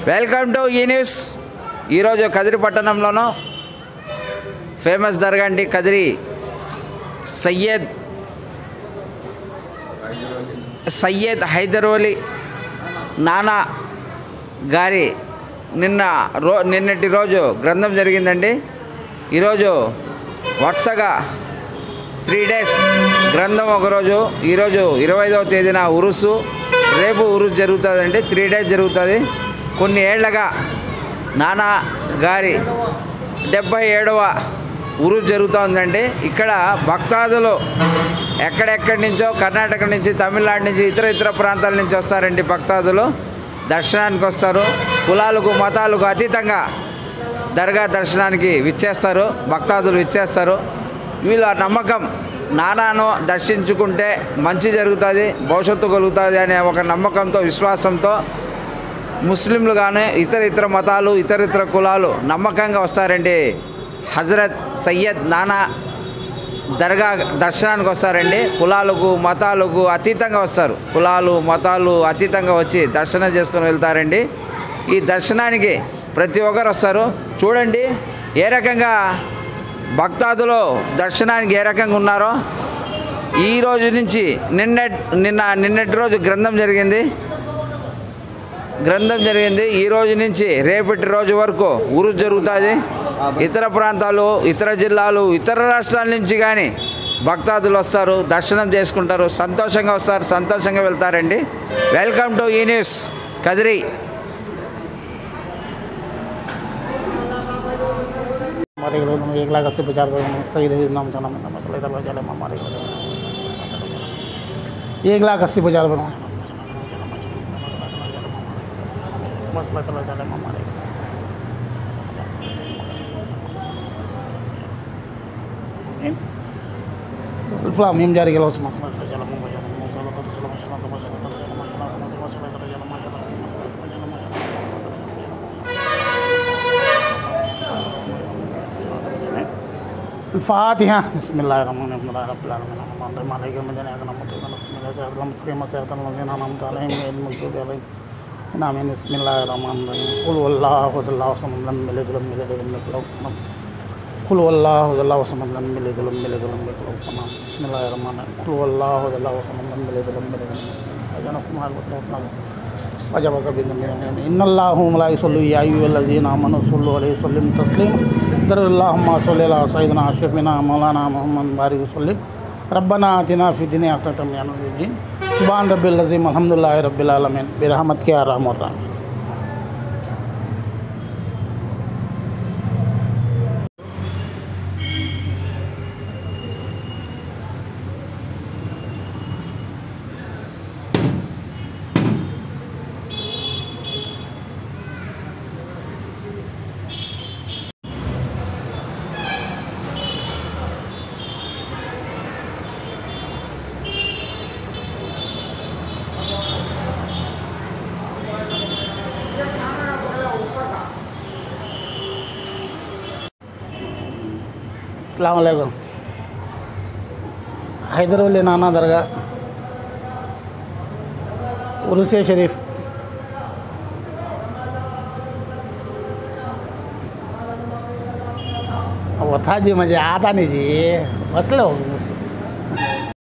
Welcome to ఈ news. ఈరోజు Kadiri పట్టణంలోనూ famous దర్గా అండి కదిరి సయ్యద్ హైదరవలి నానా గారి నిన్నటి రోజు గ్రంథం జరిగిందండి. ఈరోజు వరుసగా 3 డేస్ గ్రంథం ఒకరోజు, ఈరోజు 25వ తేదీన ఉరుసు, రేపు ఉరుసు జరుగుతుందండి. 3 డేస్ జరుగుతుంది. కొన్ని ఏళ్లగా నానా గారి 77వ ఉరుసు జరుగుతుందండి. ఇక్కడ భక్తాదులు ఎక్కడెక్కడి నుంచో, కర్ణాటక నుంచి, తమిళనాడు నుంచి, ఇతర ప్రాంతాల నుంచి వస్తారండి. భక్తాదులు దర్శనానికి వస్తారు. కులాలకు మతాలకు అతీతంగా దర్గా దర్శనానికి విచ్చేస్తారు. భక్తాదులు విచ్చేస్తారు. వీళ్ళ నమ్మకం నానాను దర్శించుకుంటే మంచి జరుగుతుంది, భవిష్యత్తు కలుగుతుంది అనే ఒక నమ్మకంతో, విశ్వాసంతో ముస్లింలు కానీ ఇతర మతాలు, ఇతర కులాలు నమ్మకంగా వస్తారండి. హజరత్ సయ్యద్ నానా దర్గా దర్శనానికి వస్తారండి. కులాలకు మతాలకు అతీతంగా వస్తారు. కులాలు మతాలు అతీతంగా వచ్చి దర్శనం చేసుకొని వెళ్తారండి. ఈ దర్శనానికి ప్రతి ఒక్కరు వస్తారు. చూడండి ఏ రకంగా భక్తాదులు దర్శనానికి ఏ రకంగా ఉన్నారో. ఈ రోజు నుంచి నిన్నటి రోజు గ్రంథం జరిగింది. ఈ రోజు నుంచి రేపటి రోజు వరకు ఉరుసు జరుగుతుంది. ఇతర ప్రాంతాలు, ఇతర జిల్లాలు, ఇతర రాష్ట్రాల నుంచి కానీ భక్తాదులు వస్తారు, దర్శనం చేసుకుంటారు, సంతోషంగా వస్తారు, సంతోషంగా వెళ్తారండి. వెల్కమ్ టు ఈ న్యూస్ కదిరి. हमारे 1,80,50 सही नाम चला मसला 1,80,50 बनो मसला चले हमारे फ्लाम जारी गया मसला الفاتحة بسم الله الرحمن الرحيم رب العالمين الرحمن مالك يوم الدين إياك نعبد وإياك نستعين اهدنا الصراط المستقيم صراط الذين أنعمت عليهم غير المغضوب عليهم آمين. بسم الله الرحمن الرحيم قل هو الله أحد الله الصمد لم يلد ولم يولد ولم يكن له كفوا أحد. قل هو الله أحد الله الصمد لم يلد ولم يولد ولم يكن له كفوا أحد. بسم الله الرحمن الرحيم قل هو الله أحد الله الصمد لم يلد ولم يولد ولم يكن له كفوا أحد. وجب سبيل إن الله وملائكته يصلون يا أيها الذين آمنوا صلوا عليه وسلموا تسليما. اللهم صل على سيدنا أشرفنا مولانا محمد بارك وسلم. ربنا آتنا في الدنيا حسنة وفي الآخرة سبحان ربي العظيم الحمد لله رب العالمين برحمتك يا أرحم الراحمين. अस्सलाम वालेकुम. हैदरवली नाना दरगा उर्स शरीफ वो था जी, मुझे आता नहीं जी, मसला हो